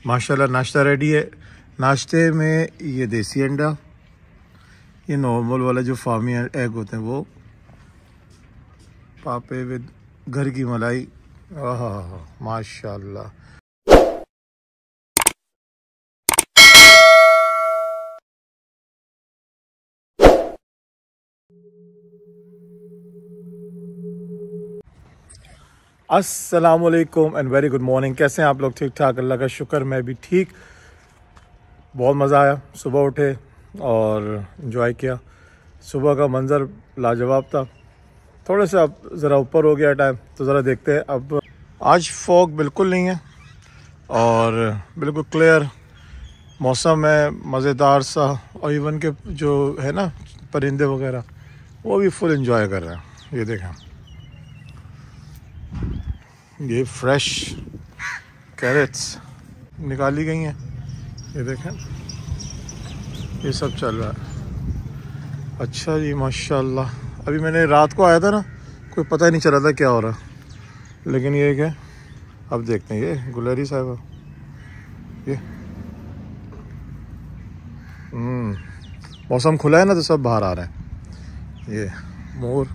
माशाल्लाह नाश्ता रेडी है। नाश्ते में ये देसी अंडा, ये नॉर्मल वाला जो फार्मी एग होते हैं वो, पापे विद घर की मलाई। आहा माशाल्लाह। अस्सलामुअलैकुम एंड वेरी गुड मॉर्निंग। कैसे हैं आप लोग? ठीक ठाक, अल्लाह का शुक्र, मैं भी ठीक। बहुत मज़ा आया, सुबह उठे और एंजॉय किया। सुबह का मंज़र लाजवाब था। थोड़ा सा अब ज़रा ऊपर हो गया टाइम, तो ज़रा देखते हैं। अब आज फॉग बिल्कुल नहीं है और बिल्कुल क्लियर मौसम है, मज़ेदार सा। और इवन के जो है ना परिंदे वगैरह, वो भी फुल एंजॉय कर रहे हैं। ये देखें, ये फ्रेश कैरेट्स निकाली गई हैं, ये देखें, ये सब चल रहा है। अच्छा जी, माशाल्लाह। अभी मैंने रात को आया था ना, कोई पता ही नहीं चला था क्या हो रहा, लेकिन ये क्या, अब देखते हैं। ये गुलरी साहिबा, ये मौसम खुला है ना, तो सब बाहर आ रहे हैं। ये मोर,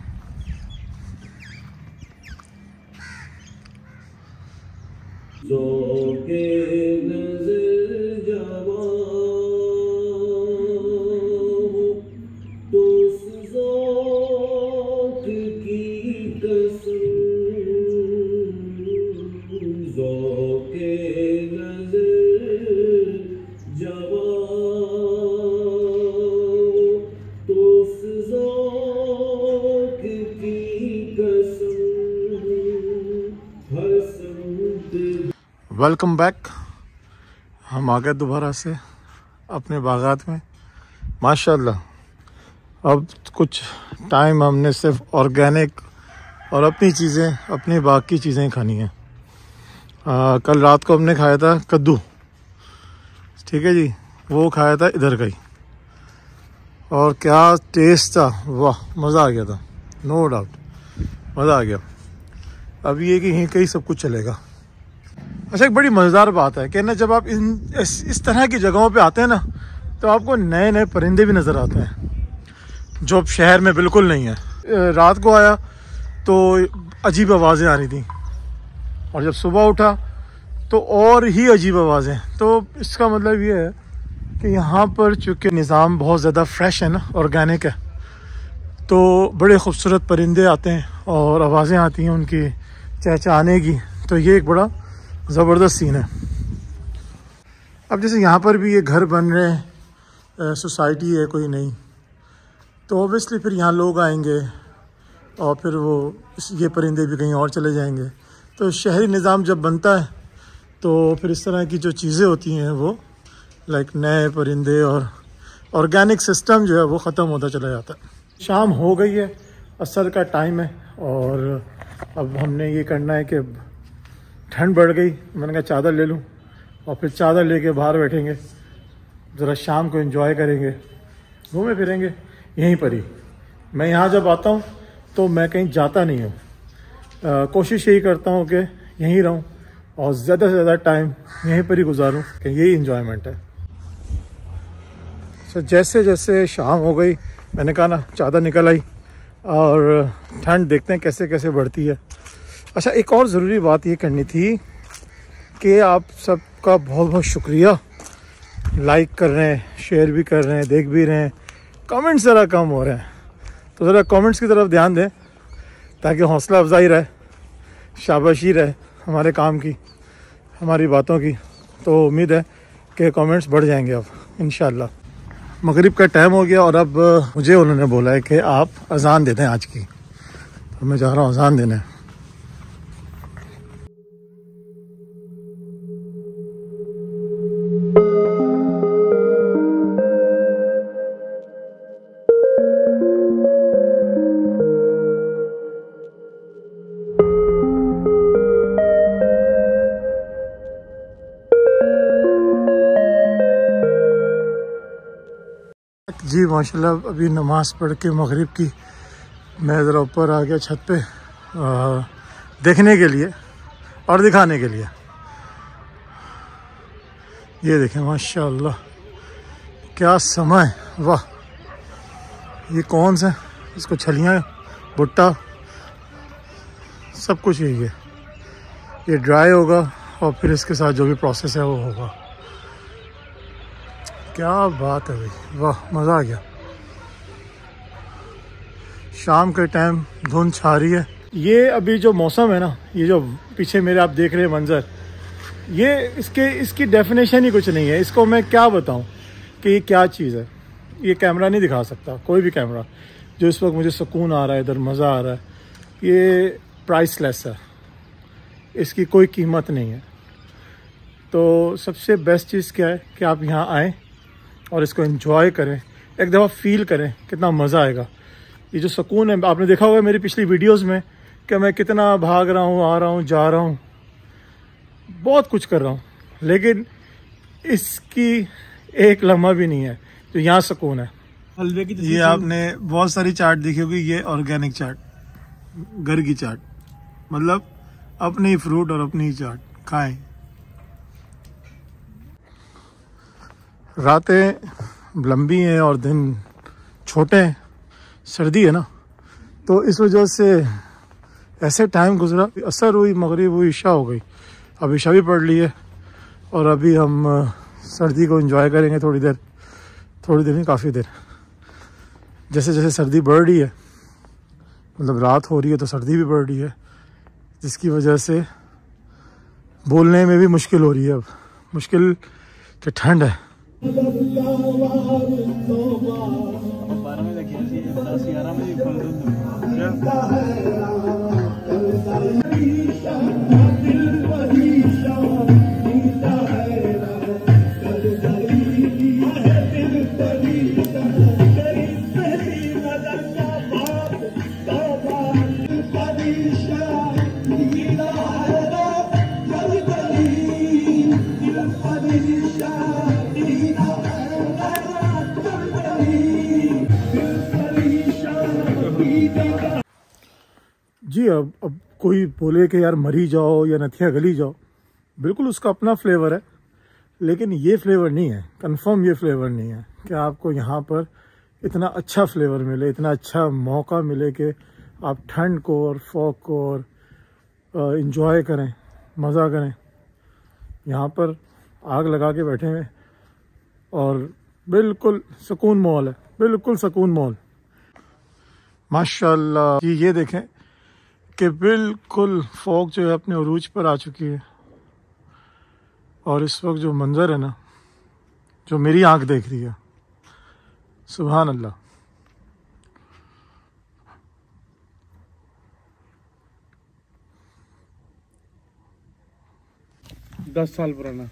वेलकम बैक। हम आ गए दोबारा से अपने बागात में माशाल्लाह। अब कुछ टाइम हमने सिर्फ ऑर्गेनिक और अपनी चीज़ें, अपने बाग की चीज़ें खानी हैं। कल रात को हमने खाया था कद्दू, ठीक है जी, वो खाया था इधर का ही, और क्या टेस्ट था, वाह, मज़ा आ गया था, नो डाउट, मज़ा आ गया। अब ये कि यहीं कहीं सब कुछ चलेगा। अच्छा, एक बड़ी मज़ेदार बात है कि ना, जब आप इस तरह की जगहों पे आते हैं ना, तो आपको नए नए परिंदे भी नज़र आते हैं जो अब शहर में बिल्कुल नहीं है। रात को आया तो अजीब आवाज़ें आ रही थी, और जब सुबह उठा तो और ही अजीब आवाज़ें। तो इसका मतलब ये है कि यहाँ पर चूँकि निज़ाम बहुत ज़्यादा फ्रेश है ना, ऑर्गेनिक है, तो बड़े खूबसूरत परिंदे आते हैं और आवाज़ें आती हैं उनकी चहचहाने की। तो ये एक बड़ा ज़बरदस्त सीन है। अब जैसे यहाँ पर भी ये घर बन रहे हैं, सोसाइटी है कोई नहीं, तो ऑब्वियसली फिर यहाँ लोग आएंगे और फिर वो ये परिंदे भी कहीं और चले जाएंगे। तो शहरी निज़ाम जब बनता है तो फिर इस तरह की जो चीज़ें होती हैं वो, लाइक नए परिंदे और ऑर्गेनिक सिस्टम जो है वो ख़त्म होता चला जाता है। शाम हो गई है, असर का टाइम है, और अब हमने ये करना है कि ठंड बढ़ गई, मैंने कहा चादर ले लूँ, और फिर चादर लेके बाहर बैठेंगे, ज़रा शाम को एंजॉय करेंगे, घूमे फिरेंगे यहीं पर ही। मैं यहाँ जब आता हूँ तो मैं कहीं जाता नहीं हूँ, कोशिश यही करता हूँ कि यहीं रहूँ और ज़्यादा से ज़्यादा टाइम यहीं पर ही गुजारूँ, कि यही इन्जॉयमेंट है। तो जैसे जैसे शाम हो गई, मैंने कहा ना चादर निकल आई, और ठंड देखते हैं कैसे कैसे बढ़ती है। अच्छा, एक और ज़रूरी बात ये करनी थी कि आप सबका बहुत बहुत शुक्रिया, लाइक कर रहे हैं, शेयर भी कर रहे हैं, देख भी रहे हैं, कमेंट्स ज़रा कम हो रहे हैं, तो ज़रा कमेंट्स की तरफ ध्यान दें ताकि हौसला अफजाई रहे, शाबाशी रहे हमारे काम की, हमारी बातों की। तो उम्मीद है कि कमेंट्स बढ़ जाएंगे अब इंशाल्लाह। मगरिब का टाइम हो गया और अब मुझे उन्होंने बोला है कि आप अज़ान दे दें आज की, तो मैं जा रहा हूँ अज़ान देने। जी माशाल्लाह, अभी नमाज़ पढ़ के मगरिब की मैं ज़रा ऊपर आ गया छत पे देखने के लिए और दिखाने के लिए। ये देखें माशाल्लाह क्या समय, वाह। ये कौन सा, इसको छलियाँ, भुट्टा, सब कुछ यही है। ये ड्राई होगा और फिर इसके साथ जो भी प्रोसेस है वो होगा। क्या बात है भाई, वाह, मज़ा आ गया। शाम के टाइम धुंध छा रही है। ये अभी जो मौसम है ना, ये जो पीछे मेरे आप देख रहे हैं मंजर, ये इसकी डेफिनेशन ही कुछ नहीं है। इसको मैं क्या बताऊं कि ये क्या चीज़ है। ये कैमरा नहीं दिखा सकता, कोई भी कैमरा। जो इस वक्त मुझे सुकून आ रहा है, इधर मज़ा आ रहा है, ये प्राइसलेस है, इसकी कोई कीमत नहीं है। तो सबसे बेस्ट चीज़ क्या है कि आप यहाँ आएँ और इसको एंजॉय करें, एक दफ़ा फील करें कितना मज़ा आएगा। ये जो सुकून है, आपने देखा होगा मेरी पिछली वीडियोस में कि मैं कितना भाग रहा हूँ, आ रहा हूँ, जा रहा हूँ, बहुत कुछ कर रहा हूँ, लेकिन इसकी एक लम्हा भी नहीं है जो यहाँ सुकून है। हलवे की ये आपने बहुत सारी चाट देखी होगी, ये ऑर्गेनिक चाट, घर की चाट, मतलब अपने ही फ्रूट और अपनी ही चाट खाएं। रातें लंबी हैं और दिन छोटे हैं, सर्दी है ना, तो इस वजह से ऐसे टाइम गुजरा। असर हुई, मगरिब हुई, इशा हो गई, अब इशा भी पढ़ ली है और अभी हम सर्दी को एंजॉय करेंगे थोड़ी देर नहीं, काफ़ी देर। जैसे जैसे सर्दी बढ़ रही है, मतलब रात हो रही है तो सर्दी भी बढ़ रही है, जिसकी वजह से बोलने में भी मुश्किल हो रही है। अब मुश्किल कि ठंड है। 12 में देखिए, 10-11 में फुल जी। अब कोई बोले कि यार मरी जाओ या नथिया गली जाओ, बिल्कुल उसका अपना फ्लेवर है, लेकिन ये फ्लेवर नहीं है, कंफर्म ये फ्लेवर नहीं है कि आपको यहाँ पर इतना अच्छा फ्लेवर मिले, इतना अच्छा मौका मिले कि आप ठंड को और फॉग को और इन्जॉय करें, मज़ा करें। यहाँ पर आग लगा के बैठे हुए और बिल्कुल सुकून मॉल है, बिल्कुल सुकून मॉल माशाल्लाह। ये देखें कि बिल्कुल फॉग जो है अपने उरूज पर आ चुकी है और इस वक्त जो मंजर है ना, जो मेरी आंख देख रही है, सुभान अल्लाह। दस साल पुराना।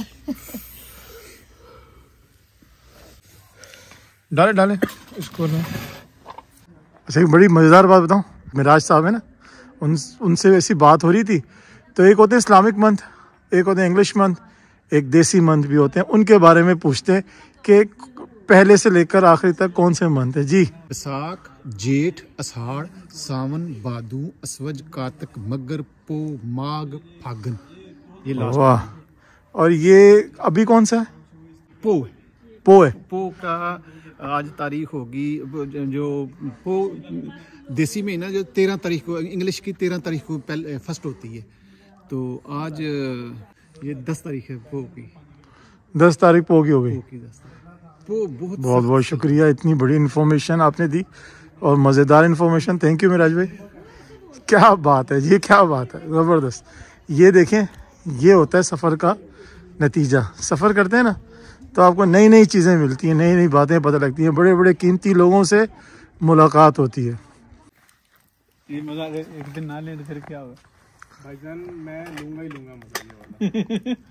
डाले इसको ना। अच्छा, एक बड़ी मज़ेदार बात बताऊं, मिराज साहब है ना, उनसे ऐसी बात हो रही थी। तो एक होते हैं इस्लामिक मंथ, एक होते हैं इंग्लिश मंथ, एक देसी मंथ भी होते हैं। उनके बारे में पूछते हैं कि पहले से लेकर आखिरी तक कौन से मंथ है। जी, बैसाख, जेठ, अषाढ़, सावन, भादू, असवज, कार्तिक, मगर, पो, माघ, फागन। ये लास्ट। वाह। और ये अभी कौन सा है? पो है। पो का आज तारीख होगी, जो पो देसी महीना जो 13 तारीख को, इंग्लिश की 13 तारीख को पहले फर्स्ट होती है, तो आज ये 10 तारीख है पो की। 10 तारीख पो की हो गई। पो बहुत बहुत शुक्रिया, इतनी बड़ी इन्फॉर्मेशन आपने दी और मज़ेदार इन्फॉर्मेशन। थैंक यू मिराज भाई, क्या बात है, ये क्या बात है, ज़बरदस्त। ये देखें, ये होता है सफ़र का नतीजा। सफ़र करते हैं ना तो आपको नई नई चीज़ें मिलती हैं, नई नई बातें पता लगती हैं, बड़े बड़े कीमती लोगों से मुलाकात होती है। ये मजा एक दिन ना ले तो फिर क्या होगा भाईजान, मैं लूंगा ही लूंगा मजा ये वाला।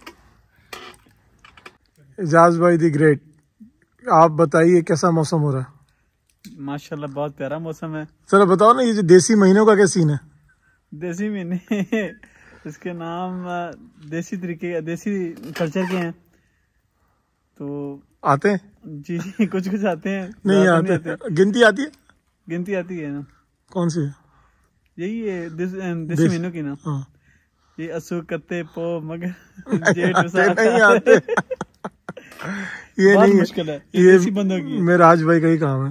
एजाज भाई दी ग्रेट, आप बताइए कैसा मौसम हो रहा है? माशाल्लाह बहुत प्यारा मौसम है। चलो बताओ ना, ये जो देसी महीनों का क्या सीन है? देसी महीने इसके नाम देसी तरीके, देसी कल्चर के हैं, तो आते हैं? जी कुछ आते हैं, नहीं आते। गिनती आती है? गिनती आती है ना। कौन सी है? यही है देसी महीनों की ना। हाँ। ये असू, कत्ते, पो, मगर, जेठ, नहीं आते। ये बहुत नहीं मुश्किल है ये इसी बंदों की। मेरा आज भाई का ही काम है।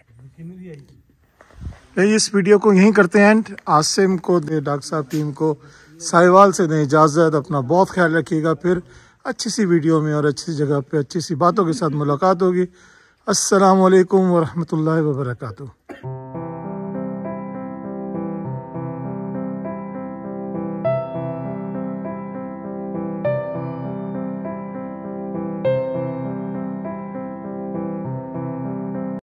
इस वीडियो को यहीं करते हैं एंड। आसिम को दे, डॉक्टर साहब टीम को, साहिवाल से दें इजाज़त। अपना बहुत ख्याल रखिएगा। फिर अच्छी सी वीडियो में और अच्छी जगह पे अच्छी सी बातों के साथ मुलाकात होगी। अस्सलाम वालेकुम वरहमतुल्लाहि वबरकातुहू।